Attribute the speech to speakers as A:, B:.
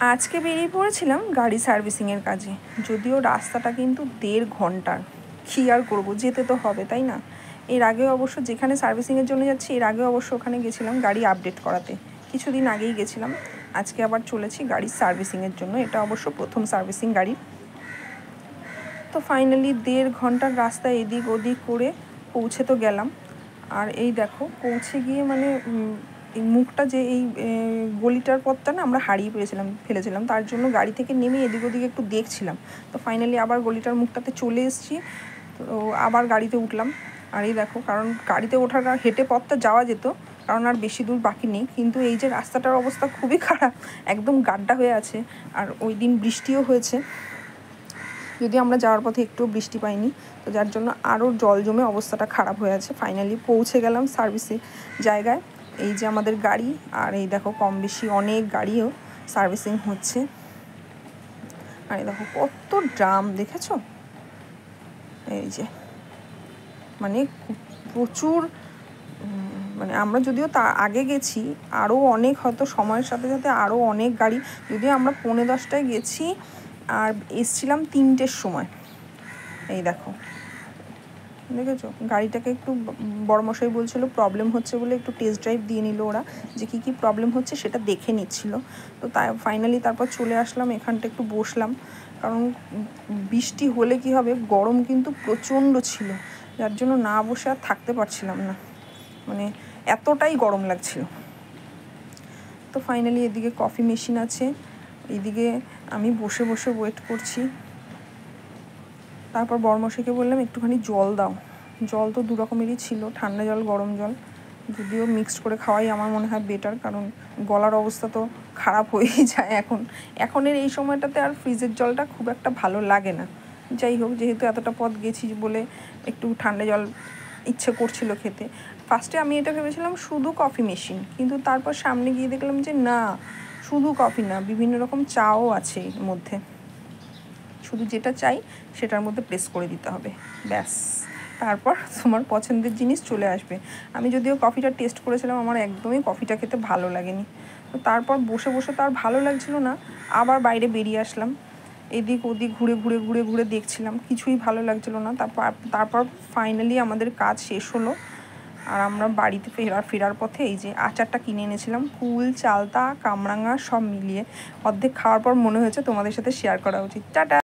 A: আজকে বেরিয়ে পড়েছিলাম গাড়ি সার্ভিসিংয়ের কাজে, যদিও রাস্তাটা কিন্তু 1.5 ঘন্টার। কী আর করবো, যেতে তো হবে, তাই না? এর আগেও অবশ্য যেখানে সার্ভিসিংয়ের জন্য যাচ্ছি, এর আগেও অবশ্য ওখানে গেছিলাম গাড়ি আপডেট করাতে, কিছুদিন আগেই গেছিলাম। আজকে আবার চলেছি গাড়ি সার্ভিসিংয়ের জন্য, এটা অবশ্য প্রথম সার্ভিসিং গাড়ি। তো ফাইনালি 1.5 ঘন্টার রাস্তা এদিক ওদিক করে পৌঁছে তো গেলাম। আর এই দেখো পৌঁছে গিয়ে মানে এই মুখটা যে এই গলিটার পথটা না আমরা হারিয়ে ফেলেছিলাম, তার জন্য গাড়ি থেকে নেমে এদিক ওদিকে একটু দেখছিলাম। তো ফাইনালি আবার গলিটার মুখটাতে চলে এসেছি, তো আবার গাড়িতে উঠলাম। আর এই দেখো, কারণ গাড়িতে ওঠার হেঁটে পথটা যাওয়া যেত, কারণ আর বেশি দূর বাকি নেই, কিন্তু এই যে রাস্তাটার অবস্থা খুবই খারাপ, একদম গাড্ডা হয়ে আছে। আর ওই দিন বৃষ্টিও হয়েছে, যদি আমরা যাওয়ার পথে একটু বৃষ্টি পাইনি, তো যার জন্য আরও জল জমে অবস্থাটা খারাপ হয়ে আছে। ফাইনালি পৌঁছে গেলাম সার্ভিসের জায়গায়। এই যে আমাদের গাড়ি, আর এই দেখো কম বেশি অনেক গাড়িও সার্ভিসিং হচ্ছে। আর এই দেখো কত ড্রাম, দেখেছো? এই যে মানে প্রচুর, মানে আমরা যদিও তার আগে গেছি, আরও অনেক হয়তো সময়ের সাথে সাথে আরও অনেক গাড়ি, যদিও আমরা 10:45 গেছি আর এসছিলাম 3টের সময়। এই দেখো, দেখেছো গাড়িটাকে একটু বড়মশাই বলছিল প্রবলেম হচ্ছে বলে একটু টেস্ট ড্রাইভ দিয়ে নিল ওরা, যে কী কী প্রবলেম হচ্ছে সেটা দেখে নিচ্ছিল। তো তাই ফাইনালি তারপর চলে আসলাম এখানটা, একটু বসলাম, কারণ বৃষ্টি হলে কি হবে, গরম কিন্তু প্রচণ্ড ছিল, যার জন্য না বসে আর থাকতে পারছিলাম না, মানে এতটাই গরম লাগছিল। তো ফাইনালি এদিকে কফি মেশিন আছে, এইদিকে আমি বসে বসে ওয়েট করছি। তারপর বড়মশাইকে বললাম একটুখানি জল দাও। জল তো 2 রকমেরই ছিল, ঠান্ডা জল গরম জল, যদিও মিক্সড করে খাওয়াই আমার মনে হয় বেটার, কারণ গলার অবস্থা তো খারাপ হয়েই যায় এখনের এই সময়টাতে, আর ফ্রিজের জলটা খুব একটা ভালো লাগে না। যাই হোক, যেহেতু এতটা পথ গেছি বলে একটু ঠান্ডা জল ইচ্ছে করছিল খেতে। ফার্স্টে আমি এটা ভেবেছিলাম শুধু কফি মেশিন, কিন্তু তারপর সামনে গিয়ে দেখলাম যে না, শুধু কফি না, বিভিন্ন রকম চাও আছে এর মধ্যে। শুধু যেটা চাই সেটার মধ্যে প্রেস করে দিতে হবে, ব্যাস, তারপর তোমার পছন্দের জিনিস চলে আসবে। আমি যদিও কফিটা টেস্ট করেছিলাম, আমার একদমই কফিটা খেতে ভালো লাগেনি। তো তারপর বসে বসে তো আর ভালো লাগছিল না, আবার বাইরে বেরিয়ে আসলাম, এদিক ওদিক ঘুরে দেখছিলাম, কিছুই ভালো লাগছিল না। তারপর ফাইনালি আমাদের কাজ শেষ হলো, আর আমরা বাড়িতে ফেরার পথে এই যে আচারটা কিনে এনেছিলাম, কুল, চালতা, কামরাঙা সব মিলিয়ে, অর্ধেক খাওয়ার পর মনে হয়েছে তোমাদের সাথে শেয়ার করা উচিত। টাটা।